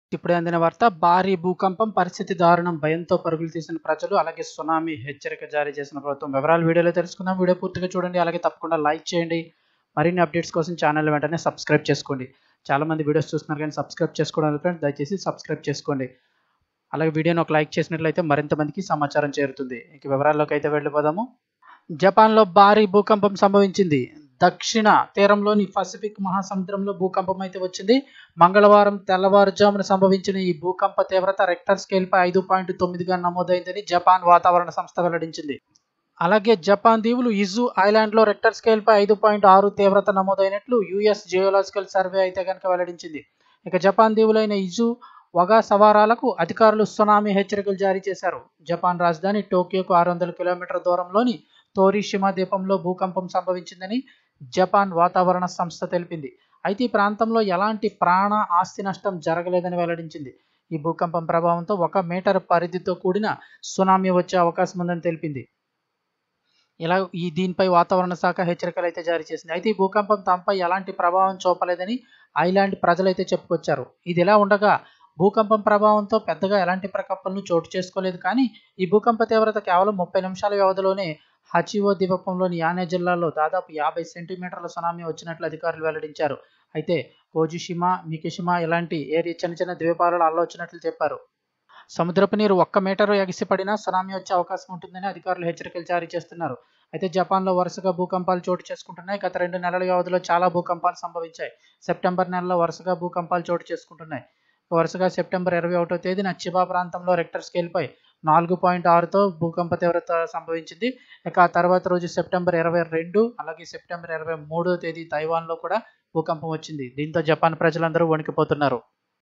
ఇప్పుడే అందిన వార్త భారీ భూకంపం పరిస్థితి దారుణం భయంతో పరుగులు తీసిన ప్రజలు అలాగే సునామీ హెచ్చరిక జారీ చేసిన ప్రభుత్వం వివరాలు వీడియోలో తెలుసుకుందాం. వీడియో పూర్తిగా చూడండి, అలాగే తప్పకుండా లైక్ చేయండి. మరిన్ని అప్డేట్స్ కోసం ఛానల్ వెంటనే సబ్స్క్రైబ్ చేసుకోండి. చాలా మంది వీడియోస్ చూస్తున్నారు కానీ సబ్స్క్రైబ్ చేసుకోవడం ఫ్రెండ్స్, దయచేసి సబ్స్క్రైబ్ చేసుకోండి. అలాగే వీడియోని ఒక లైక్ చేసినట్లయితే మరింత మందికి సమాచారం చేరుతుంది. ఇక వివరాల్లోకి అయితే వెళ్ళిపోదాము. జపాన్లో భారీ భూకంపం సంభవించింది. దక్షిణ తీరంలోని పసిఫిక్ మహాసముద్రంలో భూకంపం అయితే వచ్చింది. మంగళవారం తెల్లవారుజామున సంభవించిన ఈ భూకంప తీవ్రత రెక్టర్ స్కేల్పై 5.9గా నమోదైందని జపాన్ వాతావరణ సంస్థ వెల్లడించింది. అలాగే జపాన్ దీవులు ఇజు ఐలాండ్లో రెక్టర్ స్కేల్పై 5.6 తీవ్రత నమోదైనట్లు యుఎస్ జియోలాజికల్ సర్వే అయితే కనుక వెల్లడించింది. ఇక జపాన్ దీవులైన ఇజు, ఒగాసవారాలకు అధికారులు సునామీ హెచ్చరికలు జారీ చేశారు. జపాన్ రాజధాని టోక్యోకు 600 కిలోమీటర్ల దూరంలోని తోరిషిమా ద్వీపంలో భూకంపం సంభవించిందని జపాన్ వాతావరణ సంస్థ తెలిపింది. అయితే ఈ ప్రాంతంలో ఎలాంటి ప్రాణ ఆస్తి నష్టం జరగలేదని వెల్లడించింది. ఈ భూకంపం ప్రభావంతో 1 మీటర్ పరిధితో కూడిన సునామీ వచ్చే అవకాశం ఉందని తెలిపింది. దీనిపై వాతావరణ శాఖ హెచ్చరికలు అయితే జారీ చేసింది. అయితే ఈ భూకంపం తమపై ఎలాంటి ప్రభావం చూపలేదని ఐలాండ్ ప్రజలైతే చెప్పుకొచ్చారు. ఇది ఇలా ఉండగా భూకంపం ప్రభావంతో పెద్దగా ఎలాంటి ప్రకంపనలు చోటు చేసుకోలేదు. కానీ ఈ భూకంప తీవ్రత కేవలం 30 నిమిషాల వ్యవధిలోనే హచివో ద్వీపంలోని యానే జిల్లాలో దాదాపు 50 సెంటీమీటర్ల సునామీ వచ్చినట్లు అధికారులు వెల్లడించారు. అయితే కోజిషిమా, మికిషిమా ఇలాంటి చిన్న చిన్న ద్వీపాలలో అల్లొచ్చినట్లు చెప్పారు. సముద్రపు నీరు 1 మీటరు ఎగిసిపడినా సునామీ వచ్చే అవకాశం ఉంటుందని అధికారులు హెచ్చరికలు జారీ చేస్తున్నారు. అయితే జపాన్లో వరుసగా భూకంపాలు చోటు చేసుకుంటున్నాయి. గత 2 నెలల వ్యవధిలో చాలా భూకంపాలు సంభవించాయి. సెప్టెంబర్ నెలలో వరుసగా భూకంపాలు చోటు చేసుకుంటున్నాయి. వరుసగా సెప్టెంబర్ 21వ తేదీన చిబా ప్రాంతంలో రెక్టర్ స్కేల్పై 4.6తో భూకంప తీవ్రత సంభవించింది. ఇక ఆ తర్వాత రోజు సెప్టెంబర్ 22 అలాగే సెప్టెంబర్ 23వ తేదీ తైవాన్లో కూడా భూకంపం వచ్చింది. దీంతో జపాన్ ప్రజలందరూ వణికిపోతున్నారు.